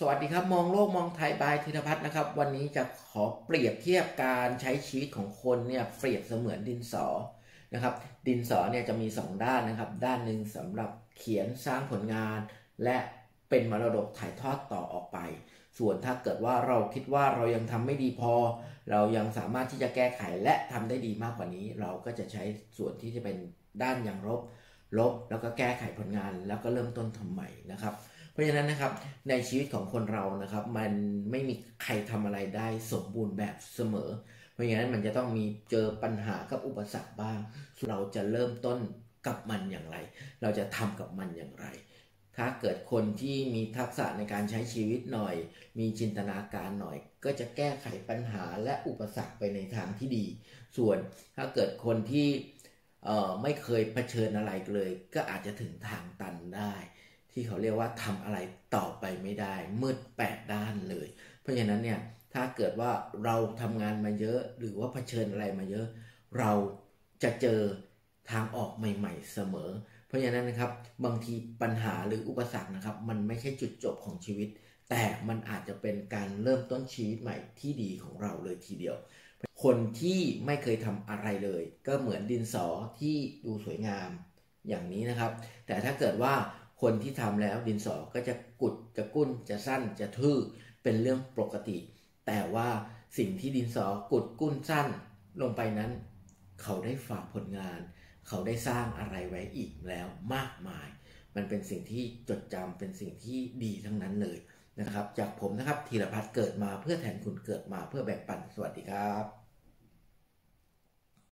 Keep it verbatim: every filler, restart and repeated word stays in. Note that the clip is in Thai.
วัสดีครับมองโลกมองไทยบายธีรพัฒน์นะครับวันนี้จะขอเปรียบเทียบการใช้ชีวิตของคนเนี่ยเปรียบเสมือนดินสอนะครับดินสอเนี่ยจะมีสองด้านนะครับด้านหนึ่งสำหรับเขียนสร้างผลงานและเป็นมรดกถ่ายทอดต่อออกไปส่วนถ้าเกิดว่าเราคิดว่าเรายังทำไม่ดีพอเรายังสามารถที่จะแก้ไขและทำได้ดีมากกว่านี้เราก็จะใช้ส่วนที่จะเป็นด้านอย่างลบลบแล้วก็แก้ไขผลงานแล้วก็เริ่มต้นทำใหม่นะครับเพราะฉะนั้นนะครับในชีวิตของคนเรานะครับมันไม่มีใครทำอะไรได้สมบูรณ์แบบเสมอเพราะฉะนั้นมันจะต้องมีเจอปัญหากับอุปสรรคบ้างเราจะเริ่มต้นกับมันอย่างไรเราจะทำกับมันอย่างไรถ้าเกิดคนที่มีทักษะในการใช้ชีวิตหน่อยมีจินตนาการหน่อยก็จะแก้ไขปัญหาและอุปสรรคไปในทางที่ดีส่วนถ้าเกิดคนที่ไม่เคยเผชิญอะไรเลยก็อาจจะถึงทางตันได้ที่เขาเรียกว่าทำอะไรต่อไปไม่ได้มืดแปดด้านเลยเพราะฉะนั้นเนี่ยถ้าเกิดว่าเราทำงานมาเยอะหรือว่าเผชิญอะไรมาเยอะเราจะเจอทางออกใหม่ๆเสมอเพราะฉะนั้นนะครับบางทีปัญหาหรืออุปสรรคนะครับมันไม่ใช่จุดจบของชีวิตแต่มันอาจจะเป็นการเริ่มต้นชีวิตใหม่ที่ดีของเราเลยทีเดียวคนที่ไม่เคยทำอะไรเลยก็เหมือนดินสอที่ดูสวยงามอย่างนี้นะครับแต่ถ้าเกิดว่าคนที่ทำแล้วดินสอก็จะกุดจะกุ้นจะสั้นจะทื่อเป็นเรื่องปกติแต่ว่าสิ่งที่ดินสอกุดกุ้นสั้นลงไปนั้นเขาได้ฝากผลงานเขาได้สร้างอะไรไว้อีกแล้วมากมายมันเป็นสิ่งที่จดจำเป็นสิ่งที่ดีทั้งนั้นเลยนะครับจากผมนะครับธีรพัฒน์เกิดมาเพื่อแทนคุณเกิดมาเพื่อแบ่งปันสวัสดีครับ